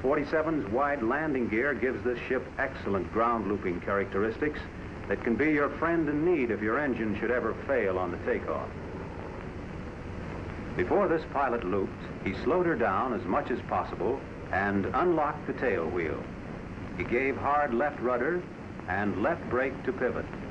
P-47's wide landing gear gives this ship excellent ground looping characteristics that can be your friend in need if your engine should ever fail on the takeoff. Before this pilot looped, he slowed her down as much as possible and unlocked the tail wheel. He gave hard left rudder and left brake to pivot.